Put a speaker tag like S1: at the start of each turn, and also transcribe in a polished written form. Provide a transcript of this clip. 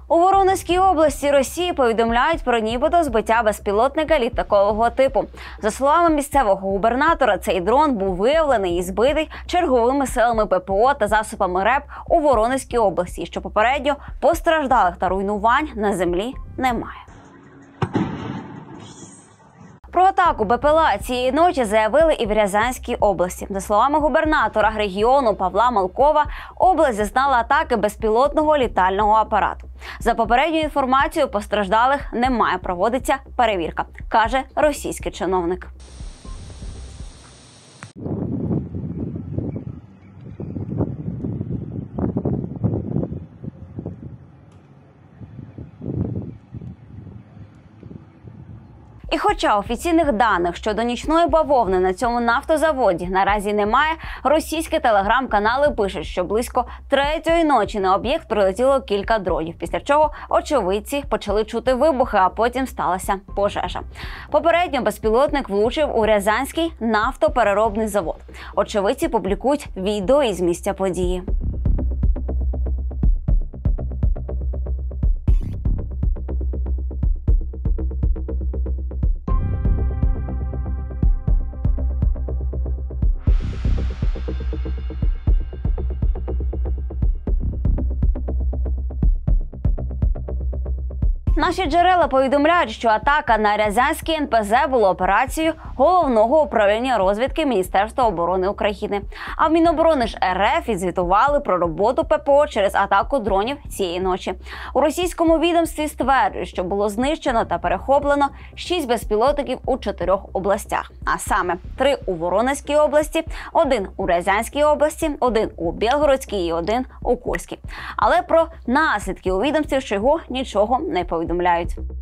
S1: У Воронезькій області Росії повідомляють про нібито збиття безпілотника літакового типу. За словами місцевого губернатора, цей дрон був виявлений і збитий черговими силами ППО та засобами РЕБ у Воронезькій області, що попередньо постраждалих та руйнувань на землі немає. Про атаку БПЛА цієї ночі заявили і в Рязанській області. За словами губернатора регіону Павла Малкова, область зазнала атаки безпілотного літального апарату. За попередньою інформацією, постраждалих немає, проводиться перевірка, каже російський чиновник. І хоча офіційних даних щодо нічної бавовни на цьому нафтозаводі наразі немає, російські телеграм-канали пишуть, що близько 3-ї ночі на об'єкт прилетіло кілька дронів, після чого очевидці почали чути вибухи, а потім сталася пожежа. Попередньо безпілотник влучив у Рязанський нафтопереробний завод. Очевидці публікують відео із місця події. Наші джерела повідомляють, що атака на Рязанський НПЗ була операцією Головного управління розвідки Міністерства оборони України. А в Міноборони ж РФ відзвітували про роботу ППО через атаку дронів цієї ночі. У російському відомстві стверджують, що було знищено та перехоплено 6 безпілотників у 4 областях. А саме 3 у Воронезькій області, 1 у Рязанській області, 1 у Білгородській і 1 у Курській. Але про наслідки у відомстві Шойгу нічого не повідомляють.